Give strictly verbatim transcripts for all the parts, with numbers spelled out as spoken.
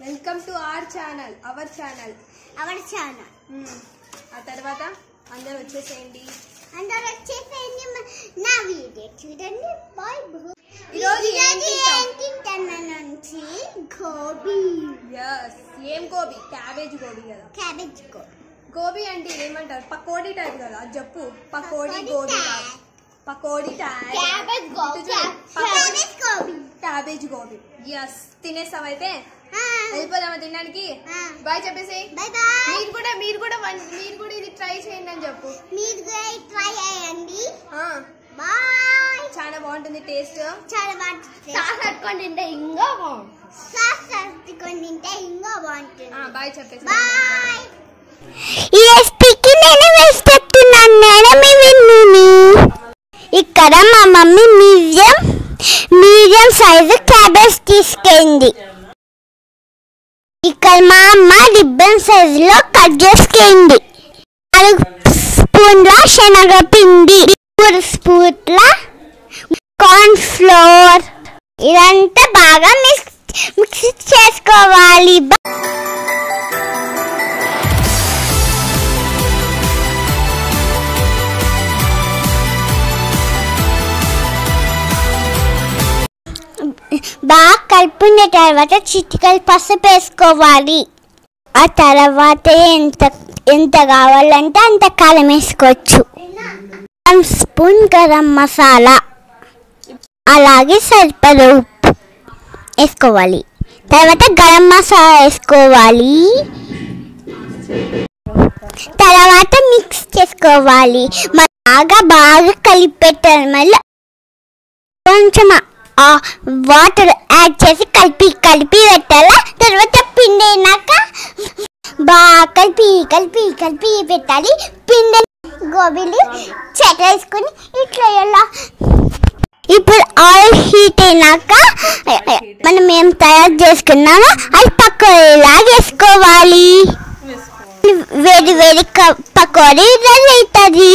Welcome to our channel our channel our channel ఆ తర్వాత అందరూ వచ్చేసేయండి అందరూ వచ్చేసేయండి నా వీడియో చూడండి బాయ్ ఈ రోజు ఏంటి నుంచి గోబీ yes ఏం గోబీ క్యాబేజ్ గోబీ కదా క్యాబేజ్ గోబీ గోబీ అంటే ఏమంటారు పకోడీ టైప్ కదా అది చెప్పు pakodi gobi pakodi type cabbage gobi cabbage gobi cabbage gobi yes తినేసావైతే వెళ్ళిపోదామా తినడానికి బాయ్ చెప్పేసి బాయ్ బాయ్ మీరు కూడా మీరు కూడా మీరు కూడా ఇది ట్రై చేయండి అని చెప్పు మీరు కూడా ట్రై చేయండి బాయ్ చాలా బాగుంటుంది టేస్ట్ చాలా బాగుంటుంది సాస్ కట్టుకొని తింటే ఇంకా బాగుంటుంది సాస్ కట్టుకొని తింటే ఇంకా బాగుంటుంది బాయ్ చెప్పేసి బాయ్ ఈ రెసిపీకి నేను వేసి చెప్తున్నాను మేడం ఇవన్నీ ఇక్కడ మా mummy medium medium size cabbage తీసుకెళ్ళింది ఇక్కడ మా అమ్మ రిబ్బన్ సైజులో కట్ చేసుకెళ్ళింది నాలుగు స్పూన్ల శనగపిండి మూడు స్పూన్ల కార్న్ ఫ్లోర్ ఇదంతా బాగా మిక్స్ మిక్స్ చేసుకోవాలి బాగా కలుపుకున్న తర్వాత చిటికలు పసుపు వేసుకోవాలి ఆ తర్వాత ఎంత ఎంత కావాలంటే అంత కారం వేసుకోవచ్చు వన్ స్పూన్ గరం మసాలా అలాగే సరిపడ ఉప్పు వేసుకోవాలి తర్వాత గరం మసాలా వేసుకోవాలి తర్వాత మిక్స్ చేసుకోవాలి బాగా బాగా కలిపి పెట్టాలి మళ్ళీ కొంచెం వాటర్ యాడ్ చేసి కలిపి కలిపి పెట్టాలా తర్వాత పిండి అయినాక బాగా కలిపి కలిపి కలిపి పెట్టాలి పిండి గోబీలు చెట్టు వేసుకుని ఇట్లా ఎలా ఇప్పుడు ఆయిల్ హీట్ అయినాక మనం ఏం తయారు చేసుకున్నామో అది పకోడీలాగా వేసుకోవాలి వేడి వేడి పకోడీ రెడీ అవుతుంది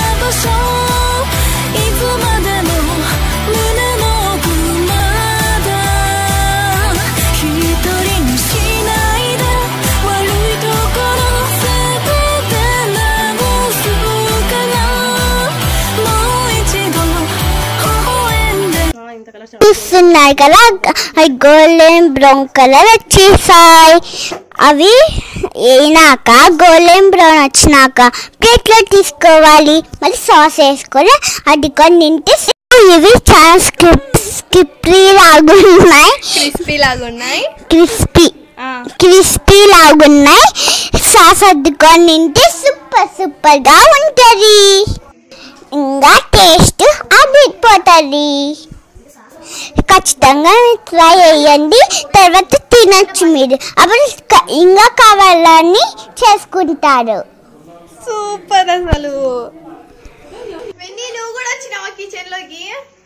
చూస్తున్నాయి కదా అవి గోల్డెన్ బ్రౌన్ కలర్ వచ్చేసాయి అవి అయినాక గోల్డెన్ బ్రౌన్ వచ్చినాక ప్లేట్లో తీసుకోవాలి మళ్ళీ సాస్ వేసుకొని అది కొన్ని తింటే ఇవి చాలా స్క్రిప్ స్క్రిప్టీ లాగున్నాయి క్రిస్పీ లాగున్నాయి క్రిస్పీ క్రిస్పీ లాగున్నాయి సాస్ అద్దుకొని తింటే సూపర్ సూపర్ గా ఉంటది ఇంకా టేస్ట్ అదిరిపోతుంది ఖచ్చితంగా ట్రై చేయండి తర్వాత తినచ్చు మీరు అప్పుడు ఇంకా కావాలని చేసుకుంటారు సూపర్ అసలు నువ్వు కూడా వచ్చినావా కిచెన్ లోకి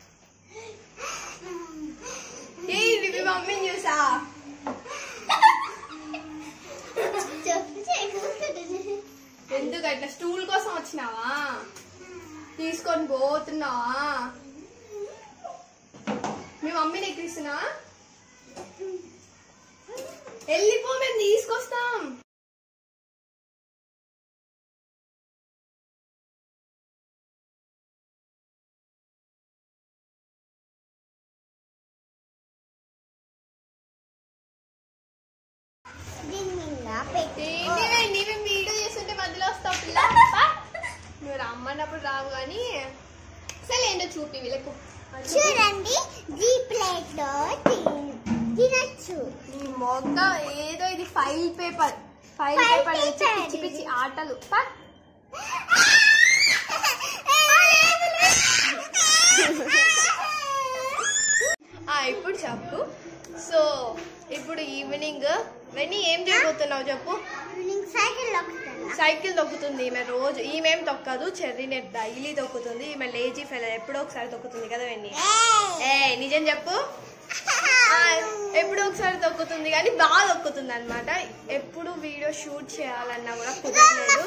ఏ మమ్మీ చూసా ఎందుకు అట్లా స్టూల్ కోసం వచ్చినావా తీసుకొని పోతున్నావా మీ మమ్మీని ఎక్కిస్తున్నా వెళ్ళిపో మేము తీసుకొస్తాం నీవే వీడియో చేస్తుంటే మధ్యలో వస్తావు పిల్ల నువ్వు రమ్మన్నప్పుడు రావు కానీ సరే ఏంటో చూపి వీళ్ళకు చూడండి ఈ ప్లేట్ లో తినచ్చు మొగ్గ ఏదో ఇది ఫైల్ పేపర్ ఫైల్ పేపర్ పిచ్చి పిచ్చి ఆటలు ఇప్పుడు చెప్పు సో ఇప్పుడు ఈవినింగ్ వెన్నీ ఏం చేయబోతున్నావు చెప్పు సైకిల్ సైకిల్ తొక్కుతుంది ఈమె రోజు ఈమెం తొక్కదు చెర్రీ నెట్ డైలీ తొక్కుతుంది ఈమె లేజీ ఫెలర్ ఎప్పుడో ఒకసారి తొక్కుతుంది కదా వెన్నీ ఏ నిజం చెప్పు ఎప్పుడు ఒకసారి తొక్కుతుంది కానీ బాగా తొక్కుతుంది అనమాట ఎప్పుడు వీడియో షూట్ చేయాలన్నా కూడా కుదరలేదు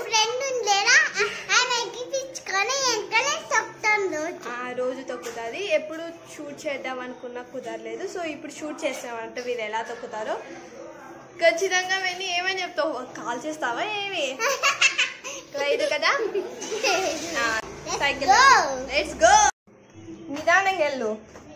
ఆ రోజు తొక్కుతుంది ఎప్పుడు షూట్ చేద్దాం అనుకున్నా కుదరలేదు సో ఇప్పుడు షూట్ చేస్తామంటే వీళ్ళు ఎలా తొక్కుతారో ఖచ్చితంగా వెళ్ళి ఏమని చెప్తావు? కాల్ చేస్తావా ఏమి? ఇది కదా సైకిల్. Let's go. నిదానంగా వెళ్ళు.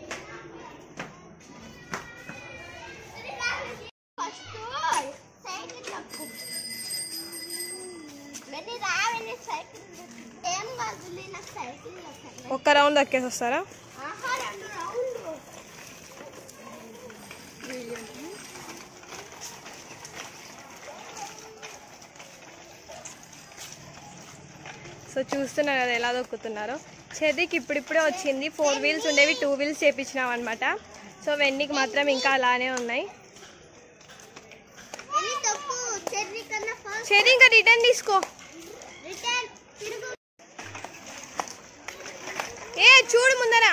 ఒక్క రౌండ్ దక్కేసి వస్తారా? సో చూస్తున్నారు కదా ఎలా దొక్కుతున్నారో. చెర్రీకి ఇప్పుడిప్పుడే వచ్చింది. ఫోర్ వీల్స్ ఉండేవి టూ వీల్స్ చేపించినాం అనమాట. సో వెన్నీకి మాత్రం ఇంకా అలానే ఉన్నాయి. చెర్రీ ఇంకా రిటర్న్ తీసుకో. ఏ చూడు ముందరా.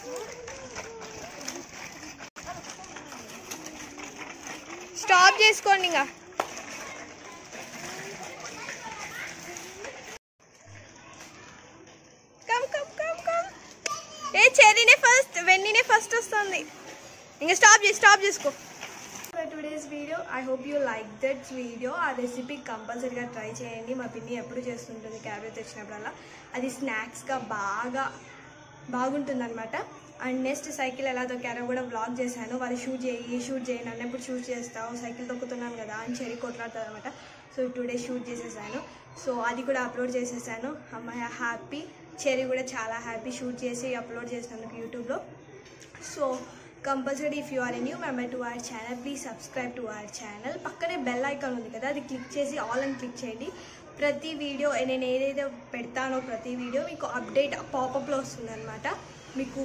స్టాప్ చేసుకోండి ఇంకా. Come come come come. ఏ చెర్రీనే ఫస్ట్, వెన్నీనే ఫస్ట్ వస్తుంది. ఇంకా స్టాప్ చేసి స్టాప్ చేసుకో. Today's video I hope you like that video. ఆ రెసిపీ కంపల్సరీగా ట్రై చేయండి. మా పిన్ని ఎప్పుడు చేస్తుంటుంది క్యాబేజ్ తెచ్చినప్పుడల్లా. అది స్నాక్స్గా బాగా బాగుంటుంది అనమాట. అండ్ నెక్స్ట్ సైకిల్ ఎలా తొక్కారో కూడా వ్లాగ్ చేశాను. వాళ్ళు షూట్ చేయి షూట్ చేయండి అన్నప్పుడు షూట్ చేస్తావు, సైకిల్ తొక్కుతున్నాను కదా అని చెర్రీ కొట్లాడుతుంది అనమాట. సో టుడే షూట్ చేసేసాను. సో అది కూడా అప్లోడ్ చేసేసాను. అమ్మాయి హ్యాపీ, చెర్రీ కూడా చాలా హ్యాపీ షూట్ చేసి అప్లోడ్ చేసినందుకు యూట్యూబ్లో. So compulsory if you are a new member to our channel please subscribe to our channel. పక్కనే బెల్ ఐకాన్ ఉంది కదా, అది క్లిక్ చేసి ఆల్ అని క్లిక్ చేయండి. ప్రతి వీడియో నేను ఏదైతే పెడతానో ప్రతి వీడియో మీకు అప్డేట్ పాపప్లో వస్తుంది అనమాట. మీకు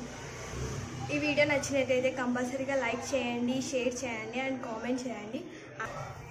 ఈ వీడియో నచ్చినట్టయితే కంపల్సరీగా లైక్ చేయండి, షేర్ చేయండి అండ్ కామెంట్ చేయండి.